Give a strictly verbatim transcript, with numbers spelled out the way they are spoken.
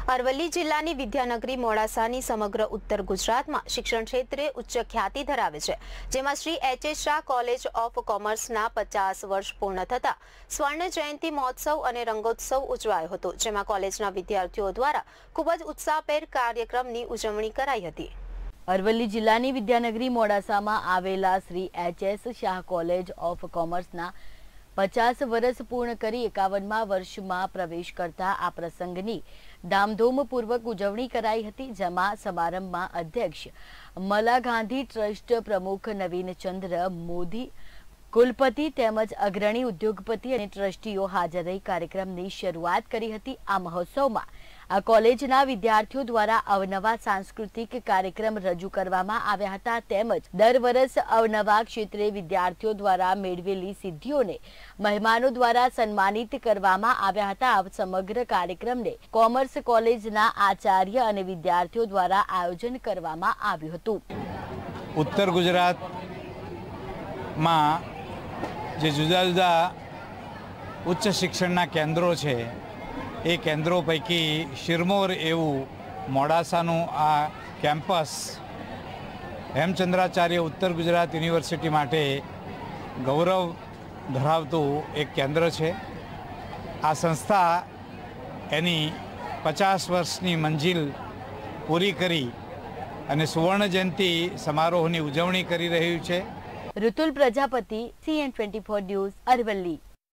અરવલ્લી જિલ્લાની વિદ્યાનગરી મોડાસાની સમગ્ર ઉત્તર ગુજરાતમાં શિક્ષણ ક્ષેત્રે ઉચ્ચ ખ્યાતિ ધરાવે છે, જેમાં Shri H S Shah college of કોમર્સના પચાસ વર્ષ પૂર્ણ થતા સ્વર્ણ જયંતિ મહોત્સવ અને રંગોત્સવ ઉજવાયો હતો, જેમાં કોલેજના વિદ્યાર્થીઓ દ્વારા ખૂબ જ ઉત્સાહભેર કાર્યક્રમની ઉજવણી કરાઈ હતી। અરવલ્લી જિલ્લાની વિદ્યાનગરી મોડાસામાં આવેલા Shri H S Shah college of કોમર્સના પચાસ વર્ષ પૂર્ણ કરી એકાવનમાં વર્ષમાં પ્રવેશ કરતા આ પ્રસંગની ધામધૂમપૂર્વક ઉજવણી કરાઈ હતી, જેમાં સમારંભમાં અધ્યક્ષ મલા ગાંધી ટ્રસ્ટ પ્રમુખ નવીનચંદ્ર મોદી, કુલપતિ તેમજ અગ્રણી ઉદ્યોગપતિ અને ટ્રસ્ટીઓ હાજર રહી કાર્યક્રમની શરૂઆત કરી હતી। આ મહોત્સવમાં આ કોલેજના વિદ્યાર્થીઓ દ્વારા અવનવા સાંસ્કૃતિક કાર્યક્રમ રજૂ કરવામાં આવ્યા હતા, તેમજ દર વર્ષ અવનવા ક્ષેત્રે વિદ્યાર્થીઓ દ્વારા મેળવેલી સિદ્ધિઓને મહેમાનો દ્વારા સન્માનિત કરવામાં આવ્યા હતા। આ સમગ્ર કાર્યક્રમને કોમર્સ કોલેજના આચાર્ય અને વિદ્યાર્થીઓ દ્વારા આયોજન કરવામાં આવ્યું હતું। ઉત્તર ગુજરાતમાં જે જુદા જુદા ઉચ્ચ શિક્ષણના કેન્દ્રો છે, એ કેન્દ્રો પૈકી શિરમોર એવું મોડાસાનું આ કેમ્પસ હેમચંદ્રાચાર્ય ઉત્તર ગુજરાત યુનિવર્સિટી માટે ગૌરવ ધરાવતું એક કેન્દ્ર છે। આ સંસ્થા એની પચાસ વર્ષની મંજિલ પૂરી કરી અને સુવર્ણ જયંતિ સમારોહની ઉજવણી કરી રહ્યું છે। Rutul Prajapati, C N twenty four news, Aravalli.